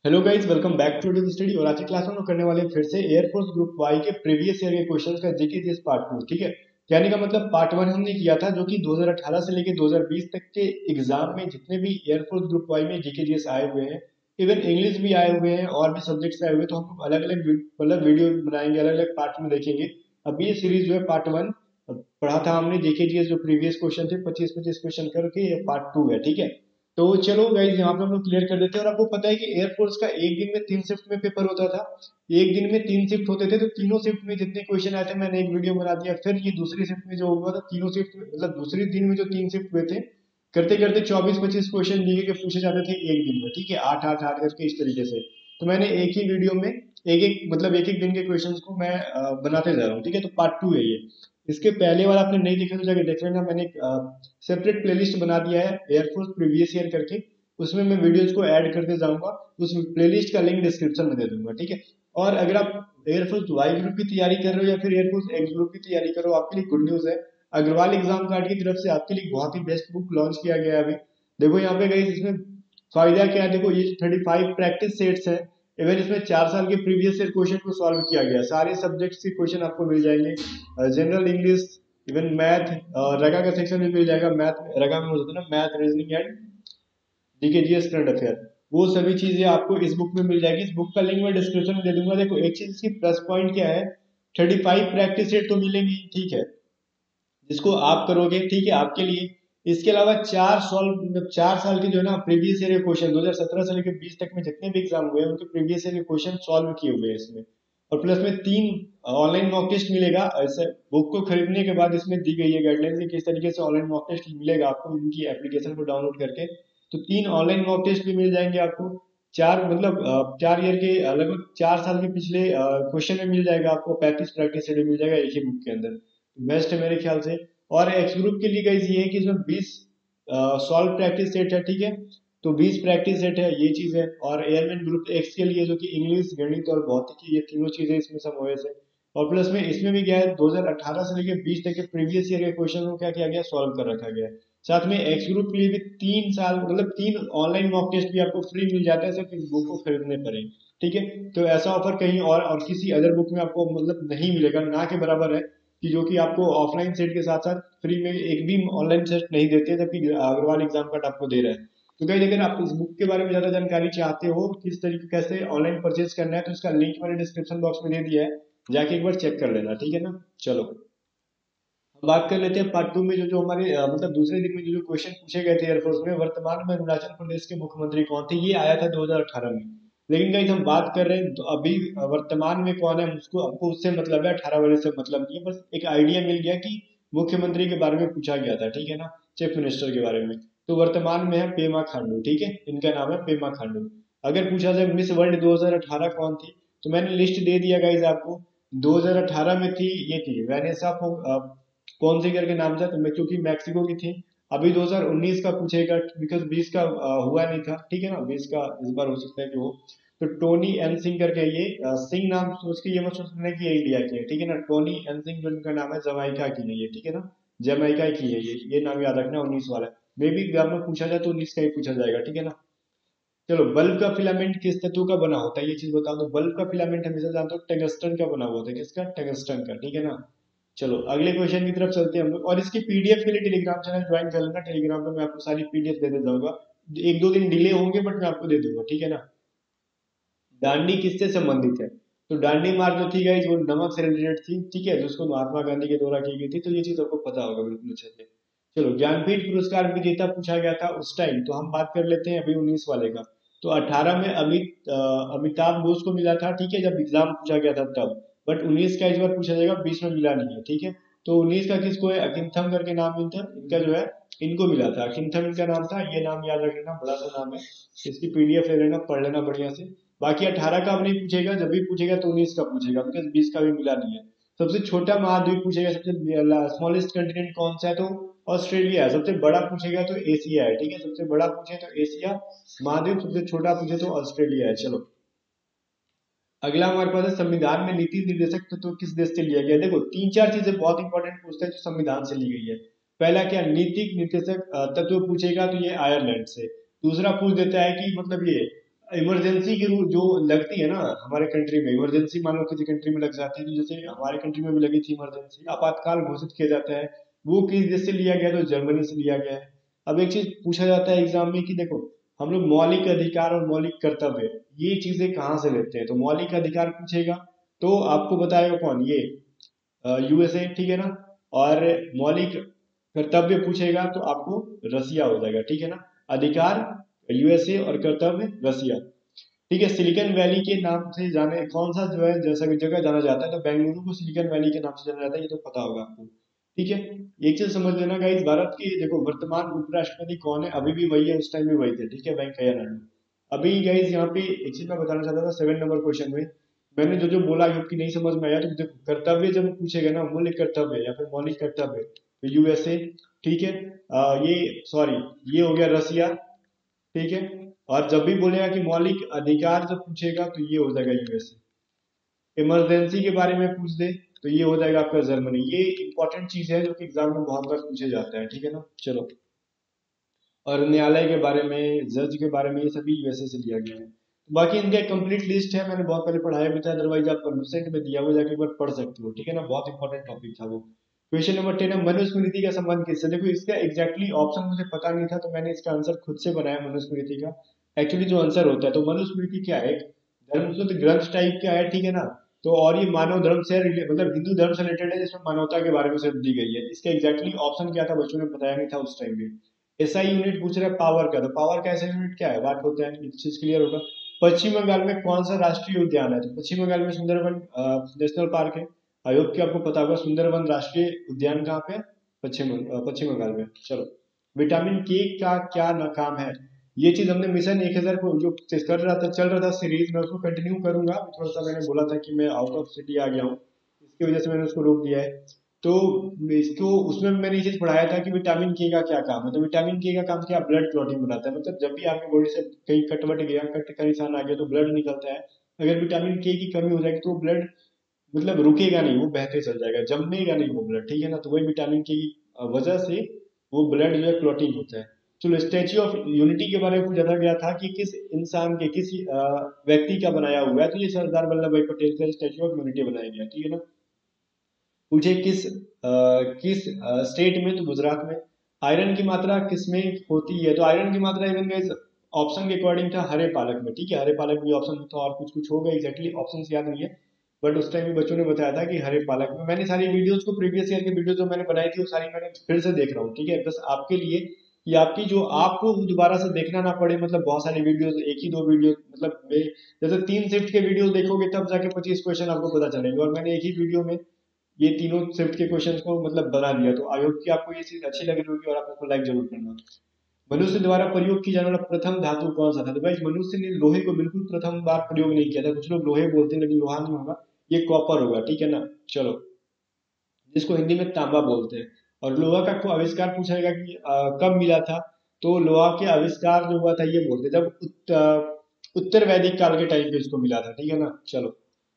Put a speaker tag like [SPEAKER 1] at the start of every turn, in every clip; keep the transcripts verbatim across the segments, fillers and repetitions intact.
[SPEAKER 1] Hello guys, welcome back to the study. और आज की क्लास में हम करने वाले हैं फिर से एयरफोर्स ग्रुप वाई के प्रीवियस ईयर के क्वेश्चंस का जीके जीएस पार्ट टू। ठीक है, कहने का मतलब पार्ट वन हमने किया था जो कि दो हज़ार अठारह से लेकर दो हज़ार बीस तक के एग्जाम में जितने भी एयरफोर्स ग्रुप वाई में जीके जीएस आए हुए हैं, इवन इंग्लिश भी आए हुए हैं और भी सब्जेक्ट्स आए हुए हैं, तो हम अलग अलग मतलब वीडियो बनाएंगे, अलग अलग पार्ट में देखेंगे। अभी ये सीरीज जो है पार्ट वन पढ़ा था हमने जीके जीएस, जो प्रीवियस क्वेश्चन थे पच्चीस पच्चीस क्वेश्चन करके, ये पार्ट टू है। ठीक है, तो चलो गाइज यहाँ पे हम लोग क्लियर कर देते हैं। और आपको पता है कि एयरफोर्स का एक दिन में तीन शिफ्ट में पेपर होता था। एक दिन में तीन शिफ्ट होते थे, तो तीनों शिफ्ट में जितने क्वेश्चन आए थे मैंने एक वीडियो बना दिया। फिर ये दूसरी शिफ्ट में जो हुआ था, तीनों शिफ्ट में मतलब दूसरी दिन में जो तीन शिफ्ट हुए थे, करते करते चौबीस पच्चीस क्वेश्चन जीके के पूछे जाते थे एक दिन में। ठीक है, आठ आठ आठ करके इस तरीके से। तो मैंने एक ही वीडियो में एक एक मतलब एक एक दिन के क्वेश्चंस को मैं अ, बनाते जा रहा हूँ। ठीक है, तो पार्ट टू है ये। इसके पहले वाला आपने नहीं देखा तो जाके देख लेना, मैंने सेपरेट प्लेलिस्ट बना दिया है एयरफोर्स प्रीवियस ईयर करके। उसमें मैं वीडियोस को ऐड करते जाऊंगा, उस प्लेलिस्ट का लिंक डिस्क्रिप्शन में दे दूंगा। ठीक है, और अगर आप एयरफोर्स वाई ग्रुप की तैयारी कर रहे हो या फिर एयरफोर्स एक्स ग्रुप की तैयारी करो, आपके लिए गुड न्यूज है। अग्रवाल एग्जाम कार्ड की तरफ से आपके लिए बहुत ही बेस्ट बुक लॉन्च किया गया है अभी। देखो यहाँ पे गई, इसमें फायदा क्या है, देखो ये थर्टी फाइव प्रैक्टिस सेट्स है। इवन इसमें चार साल के प्रीवियस ईयर क्वेश्चन को सॉल्व किया गया है। सारे सब्जेक्ट्स के क्वेश्चन आपको मिल जाएंगे, जनरल इंग्लिश, इवन मैथ, रगा का सेक्शन भी मिल जाएगा। मैथ रगा में हो जाता है ना, math reasoning and GK GS current affair, वो सभी चीजें आपको इस बुक में मिल जाएगी। इस बुक का लिंक मैं डिस्क्रिप्शन में दे दूंगा। देखो एक चीज इसकी प्लस पॉइंट क्या है, थर्टी फाइव प्रैक्टिस सेट तो मिलेंगी, ठीक है, जिसको आप करोगे, ठीक है, आपके लिए। इसके अलावा चार सॉल्व मतलब चार साल के जो है ना प्रीवियस ईयर के क्वेश्चन, दो हज़ार सत्रह से लेकर बीस तक में जितने भी एग्जाम हुए हैं उनके प्रीवियस ईयर के क्वेश्चन सॉल्व किए हुए हैं इसमें। और प्लस में तीन ऑनलाइन मॉक टेस्ट मिलेगा। ऐसे बुक को खरीदने के बाद इसमें दी गई है गाइडलाइंस कि किस तरीके से ऑनलाइन मॉक टेस्ट मिलेगा आपको, इनकी एप्लीकेशन को डाउनलोड करके। तो तीन ऑनलाइन मॉक टेस्ट भी मिल जाएंगे आपको। चार मतलब अ, चार ईयर के अ, लगभग चार साल के पिछले क्वेश्चन में मिल जाएगा आपको। पैंतीस प्रैक्टिस सेट मिल जाएगा एक ही बुक के अंदर। बेस्ट है मेरे ख्याल से। और एक्स ग्रुप के लिए गाइस ये है कि इसमें बीस सॉल्व प्रैक्टिस सेट है। ठीक है, तो बीस प्रैक्टिस सेट है, ये चीज है। और एयरमैन ग्रुप एक्स के लिए जो कि इंग्लिश, गणित और भौतिकी, ये तीनों चीजें इसमें समावेश है। और प्लस में इसमें भी क्या है, दो हज़ार अठारह से लेकर बीस तक के प्रीवियस ईयर के क्वेश्चन को क्या किया गया, सॉल्व कर रखा गया है। साथ में एक्स ग्रुप के लिए भी तीन साल मतलब तीन ऑनलाइन मॉक टेस्ट भी आपको फ्री मिल जाता है, सिर्फ इस बुक को खरीदने पर ही। ठीक है, तो ऐसा ऑफर कहीं और और किसी अदर बुक में आपको मतलब नहीं मिलेगा, ना के बराबर है कि जो कि आपको ऑफलाइन सेट के साथ साथ फ्री में एक भी ऑनलाइन सेट नहीं देते, जबकि अग्रवाल एग्जाम कार्ड आपको दे रहा है। तो कहीं अगर आप इस बुक के बारे में ज्यादा जानकारी चाहते हो, किस तरीके कैसे ऑनलाइन परचेज करना है, तो इसका लिंक मैंने डिस्क्रिप्शन बॉक्स में दे दिया है, जाके एक बार चेक कर लेना। ठीक है ना, चलो अब बात कर लेते हैं पार्ट टू में। जो जो हमारे अ, मतलब दूसरे दिन में जो जो क्वेश्चन पूछे गए थे एयरफोर्स में, वर्तमान में अरुणाचल प्रदेश के मुख्यमंत्री कौन थे, ये आया था दो हज़ार अठारह में। लेकिन गाइस हम बात कर रहे हैं तो अभी अ, वर्तमान में कौन है, उसको हमको उससे मतलब है, अठारह वाले से मतलब नहीं है। बस एक आइडिया मिल गया कि मुख्यमंत्री के बारे में पूछा गया था। ठीक है ना, चीफ मिनिस्टर के बारे में। तो वर्तमान में है पेमा खांडू। ठीक है, इनका नाम है पेमा खांडू। अगर पूछा जाए मिस वर्ल्ड दो हज़ार अठारह कौन थी, तो मैंने लिस्ट दे दिया गाइस आपको। दो हज़ार अठारह में थी, ये थी वेनेसा कौन सी करके नाम था, तो मैं क्योंकि मैक्सिको की थी। अभी दो हज़ार उन्नीस का पूछेगा, बिकॉज बीस का अ, हुआ नहीं था। ठीक है ना, बीस का इस बार हो सकता है कि हो। तो टोनी एन सिंह करके, ये अ, सिंह नाम सोच के ये मत सोचना कि ये इंडिया की है। ठीक है ना, टोनी एन सिंह जो इनका नाम है, जमाइका की है ये। ठीक है ना, जमाइका की है ये ये नाम याद रखना, उन्नीस वाला। मे भी एग्जाम में पूछा जाए तो उन्नीस का ही पूछा जाएगा। ठीक है ना, चलो बल्ब का फिलामेंट किस धातु का बना होता है, ये चीज बता दो। बल्ब का फिलामेंट हमेशा जानते हो टंगस्टन का बना हुआ होता है। किसका, टंगस्टन का। ठीक है ना, चलो अगले क्वेश्चन की तरफ चलते हैं हम लोग। और इसकी पीडीएफ के लिए टेलीग्राम चैनल ज्वाइन कर लेना। टेलीग्राम पे मैं आपको सारी पीडीएफ दे दे जाऊंगा। एक दो दिन डिले होंगे बट मैं आपको दे दूंगा। ठीक है ना, दांडी किससे संबंधित है, तो दांडी मार्च जो थी गाइस वो नमक से रिलेटेड थी। ठीक है, जिसको महात्मा गांधी के द्वारा की गई थी। तो ये चीज आपको पता होगा बिल्कुल अच्छे से। चलो ज्ञानपीठ पुरस्कार विजेता पूछा गया था उस टाइम, तो हम बात कर लेते हैं अभी उन्नीस वाले का। तो अठारह में अमित अ, अमिताभ घोष को मिला था। ठीक है, जब एग्जाम पूछा गया था तब। बट उन्नीस का इस बार पूछा जाएगा, बीस में मिला नहीं है। ठीक है, तो उन्नीस का किसको है, अकिंथम करके नाम इनका इनका जो है, इनको मिला था। अकिंथम इनका नाम था, ये नाम याद रख लेना, बड़ा सा नाम है। इसकी पीडीएफ ले लेना, पढ़ लेना बढ़िया से। बाकी अठारह का अब नहीं पूछेगा, जब भी पूछेगा तो उन्नीस का पूछेगा, बिकॉज बीस का भी मिला नहीं है। सबसे छोटा महाद्वीप पूछेगा, सबसे स्मॉलेस्ट कंटिनेंट कौन सा है, तो ऑस्ट्रेलिया है। सबसे बड़ा पूछेगा तो एशिया है। ठीक है, सबसे बड़ा पूछे तो एशिया महाद्वीप, सबसे छोटा पूछे तो ऑस्ट्रेलिया है। चलो अगला हमारे पास है, संविधान में नीति निर्देशक तत्व तो किस देश से लिया गया है। देखो तीन चार चीजें बहुत इंपॉर्टेंट पूछते हैं जो संविधान से ली गई है। पहला क्या, नीतिक निर्देशक अ, तत्व पूछेगा तो ये आयरलैंड से। दूसरा पूछ देता है कि मतलब ये इमरजेंसी की रू- जो लगती है ना हमारे कंट्री में, इमरजेंसी मान लो किसी कंट्री में लग जाती है, तो जैसे हमारे कंट्री में भी लगी थी इमरजेंसी, आपातकाल घोषित किया जाता है, वो किस देश से लिया गया, तो जर्मनी से लिया गया है। अब एक चीज पूछा जाता है एग्जाम में कि देखो, हम लोग मौलिक अधिकार और मौलिक कर्तव्य ये चीजें कहाँ से लेते हैं, तो मौलिक अधिकार पूछेगा तो आपको बताएगा कौन, ये यूएसए, ठीक है ना। और मौलिक कर्तव्य पूछेगा तो आपको रसिया हो जाएगा, ठीक है ना। अधिकार यूएसए और कर्तव्य रसिया, ठीक है। सिलिकॉन वैली के नाम से जाने कौन सा जो है जैसा कि जगह जाना जाता है, तो बेंगलुरु को सिलिकॉन वैली के नाम से जाना जाता है, ये तो पता होगा आपको, ठीक है। एक चीज समझ लेना गाइस, भारत के देखो वर्तमान उपराष्ट्रपति कौन है, अभी भी वही है, उस टाइम भी वही थे, ठीक है, वेंकैया नायडू। अभी गाइस यहाँ पे एक चीज मैं बताना चाहता था, सेवन नंबर क्वेश्चन में मैंने जो जो बोला कि नहीं समझ में आया, तो देखो कर्तव्य जब पूछेगा ना, मूल्य कर्तव्य या फिर मौलिक कर्तव्य, तो यूएसए, ठीक है। अ, ये सॉरी, ये हो गया रसिया, ठीक है। और जब भी बोलेगा कि मौलिक अधिकार जब पूछेगा तो ये हो जाएगा यूएसए। इमरजेंसी के बारे में पूछ दे तो ये हो जाएगा आपका जर्मनी। ये इंपॉर्टेंट चीज है जो कि एग्जाम में बहुत बार पूछे जाता है, ठीक है ना। चलो, और न्यायालय के बारे में, जज के बारे में, ये सभी यूएसए से लिया गया है। बाकी इनका एक कंप्लीट लिस्ट है, मैंने बहुत पहले पढ़ाया भी था, अदरवाइज आप परसेंट में दिया हुआ जाके एक बार पढ़ सकते हो, ठीक है ना। बहुत इंपॉर्टेंट टॉपिक था वो। क्वेश्चन नंबर टेन है, मनुस्मृति का संबंध किससे। देखो इसका एग्जैक्टली ऑप्शन मुझे पता नहीं था, तो मैंने इसका आंसर खुद से बनाया मनुस्मृति का। एक्चुअली जो आंसर होता है, तो मनुस्मृति क्या है, एक धर्मसूत्र ग्रंथ टाइप का है, ठीक है ना। तो और ये मानव धर्म से रिले- मतलब हिंदू धर्म से रिलेटेड है, जिसमें मानवता के बारे में सिर्फ दी गई है। इसका एग्जैक्टली ऑप्शन क्या था बच्चों ने बताया नहीं था उस टाइम भी। एसआई यूनिट पूछ रहा है पावर का, तो पावर का एसआई यूनिट क्या है, वाट होता है, चीज क्लियर होगा। पश्चिम बंगाल में कौन सा राष्ट्रीय उद्यान है, तो पश्चिम बंगाल में सुंदरबन नेशनल पार्क है। आई होप कि आपको पता होगा सुंदरबन राष्ट्रीय उद्यान कहाँ पे है, पश्चिम अ, पश्चिम बंगाल में। चलो, विटामिन के का क्या न काम है, ये चीज हमने मिशन एक हजार को जो कर रहा था, चल रहा था सीरीज में, उसको कंटिन्यू करूंगा। थोड़ा सा मैंने बोला था कि मैं आउट ऑफ सिटी आ गया हूँ, इसकी वजह से मैंने उसको रोक दिया है। तो इसको उसमें मैंने ये चीज पढ़ाया था कि विटामिन के का क्या काम है, तो विटामिन के का काम क्या, ब्लड क्लॉटिंग बनाता है। मतलब जब भी आपकी बॉडी से कहीं कट वट गया, कट का निशान आ गया, तो ब्लड निकलता है। अगर विटामिन के की कमी हो जाएगी तो ब्लड मतलब रुकेगा नहीं, वो बहते चल जाएगा, जमेगा नहीं वो ब्लड, ठीक है ना। तो वही विटामिन के की वजह से वो ब्लड जो है क्लॉटिंग होता है। चलो, स्टैच्यू ऑफ यूनिटी के बारे में पूछा गया था कि किस इंसान के, किस अ, व्यक्ति का बनाया हुआ है, तो ये सरदार वल्लभ भाई पटेल का स्टैच्यू ऑफ यूनिटी बनाया गया, ठीक है ना। पूछे किस अ, किस स्टेट में, तो गुजरात में। आयरन की मात्रा किसमें होती है, तो आयरन की मात्रा इवन गाइस ऑप्शन के अकॉर्डिंग था हरे पालक में, ठीक है। हरे पालक भी ऑप्शन था, और कुछ कुछ होगा, एग्जैक्टली ऑप्शन याद नहीं है, बट उस टाइम भी बच्चों ने बताया था कि हरे पालक में। मैंने सारी वीडियोस को, प्रीवियस ईयर की वीडियो जो मैंने बनाई थी, वो सारी मैंने फिर से देख रहा हूँ, ठीक है, बस आपके लिए कि आपकी जो आपको दोबारा से देखना ना पड़े। मतलब बहुत सारी वीडियोस, एक ही दो वीडियो, मतलब मैं जैसे तीन शिफ्ट के वीडियो देखोगे तब जाके पच्चीस क्वेश्चन आपको पता चलेंगे, और मैंने एक ही वीडियो में ये तीनों शिफ्ट के क्वेश्चंस को मतलब बना दिया। तो आई होप कि आपको ये चीज अच्छी लग रही होगी, और आप इसको लाइक जरूर करना। मनुष्य द्वारा प्रयोग की जाने वाला प्रथम धातु कौन सा था, तो भाई मनुष्य ने लोहे को बिल्कुल प्रथम बार प्रयोग नहीं किया था। कुछ लोग लोहे बोलते हैं, लेकिन लोहा नहीं होगा, ये कॉपर होगा, ठीक है ना। चलो, जिसको हिंदी में तांबा बोलते हैं। और लोहा का को आविष्कार पूछा जाएगा कि अ, कब मिला था, तो लोहा के आविष्कार जो हुआ था, ये बोलते हैं जब उत, अ, उत्तर वैदिक काल के टाइम पे इसको मिला था, ठीक है ना। चलो,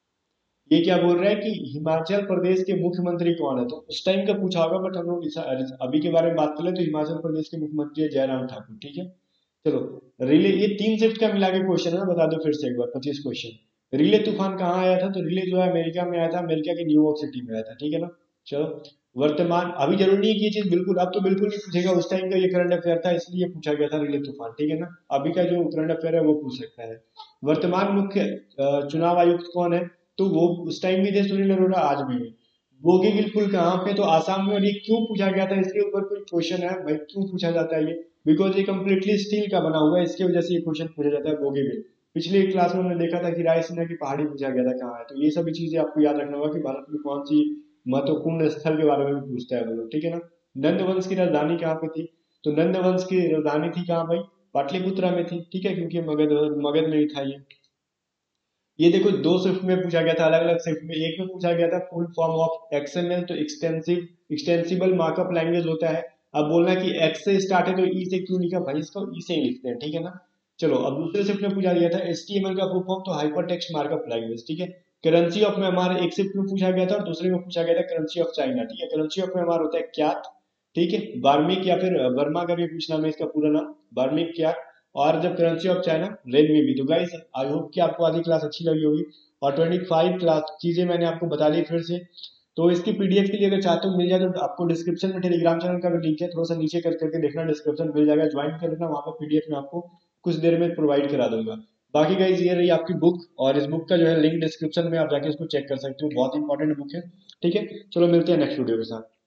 [SPEAKER 1] ये क्या बोल रहा है कि हिमाचल प्रदेश के मुख्यमंत्री कौन है, तो उस टाइम का पूछा होगा, बट हम लोग इस- अभी के बारे में बात कर ले, तो हिमाचल प्रदेश के मुख्यमंत्री है जयराम ठाकुर, ठीक है। चलो, रिले, ये तीन शिफ्ट का मिला के क्वेश्चन है, बता दो फिर से एक बार, पच्चीस क्वेश्चन। रिले तूफान कहाँ आया था, तो रिले जो है अमेरिका में आया था, अमेरिका के न्यूयॉर्क सिटी में आया था, ठीक है ना। चलो, वर्तमान, अभी जरूरी नहीं है कि ये चीज बिल्कुल, अब तो बिल्कुल नहीं पूछेगा, उस टाइम का ये करंट अफेयर था, इसलिए पूछा गया था रिले तूफान, ठीक है ना। अभी का जो करंट अफेयर है वो पूछ सकता है। वर्तमान मुख्य अ, चुनाव आयुक्त कौन है, तो वो उस टाइम भी थे सुनील अरोड़ा, आज भी है। बोगीबिल पुल कहाँ पे, तो आसाम में। और ये क्यों पूछा गया था, इसके ऊपर कोई क्वेश्चन है भाई, क्यों पूछा जाता है ये, बिकॉज ये कम्प्लीटली स्टील का बना हुआ है, इसकी वजह से ये क्वेश्चन पूछा जाता है बोगीबिल। पिछले क्लास में हमने देखा था कि रायसीना की पहाड़ी पूछा गया था कहाँ है, तो ये सभी चीजें आपको याद रखना होगा कि भारत में कौन सी महत्वपूर्ण स्थल के बारे में भी पूछता है वो लोग, ठीक है ना। नंद वंश की राजधानी कहाँ पे थी, तो नंद वंश की राजधानी थी कहाँ भाई, पाटलिपुत्रा में थी, ठीक है, क्योंकि मगध मगध में ही था ये। ये देखो दो शिफ्ट में पूछा गया था, अलग अलग शिफ्ट में। एक में पूछा गया था फुल फॉर्म ऑफ एक्सएमएल, तो एक्सटेंसिव एक्सटेंसिबल मार्कअप लैंग्वेज होता है। अब बोलना कि एक्स से स्टार्ट है तो ई से क्यों लिखा भाई, इसको ई से ही लिखते हैं, ठीक है ना। चलो, अब दूसरे शिफ्ट में पूछा गया था एचटीएमएल का फुल फॉर्म, तो हाइपर टेक्स्ट मार्कअप लैंग्वेज, ठीक है। करेंसी ऑफ म्यांमार एक शिफ्ट में पूछा गया था, और दूसरे में पूछा गया था करेंसी ऑफ चाइना, ठीक है। करेंसी ऑफ म्यांमार होता है क्यात, ठीक है। बार्मिक या फिर बर्मा का भी पूछना में इसका पूरा नाम, बार्मिक क्यात। और जब करेंसी ऑफ चाइना रेनमिनबी। तो गाइस आई होप कि आपको आज की क्लास अच्छी लगी होगी और पच्चीस क्लास चीजें मैंने आपको बता दी फिर से। तो इसकी पीडीएफ के लिए अगर चाहते हो मिल जाए तो आपको डिस्क्रिप्शन में टेलीग्राम चैनल का भी लिंक है, थोड़ा सा नीचे कर करके देखना, डिस्क्रिप्शन मिल जाएगा, ज्वाइन कर लेना, वहाँ पर पीडीएफ में आपको कुछ देर में प्रोवाइड करा दूंगा। बाकी गाइस ये रही आपकी बुक और इस बुक का जो है लिंक डिस्क्रिप्शन में आप जाके इसको चेक कर सकते हो, बहुत इंपॉर्टेंट बुक है। ठीक है, चलो मिलते हैं नेक्स्ट वीडियो के साथ।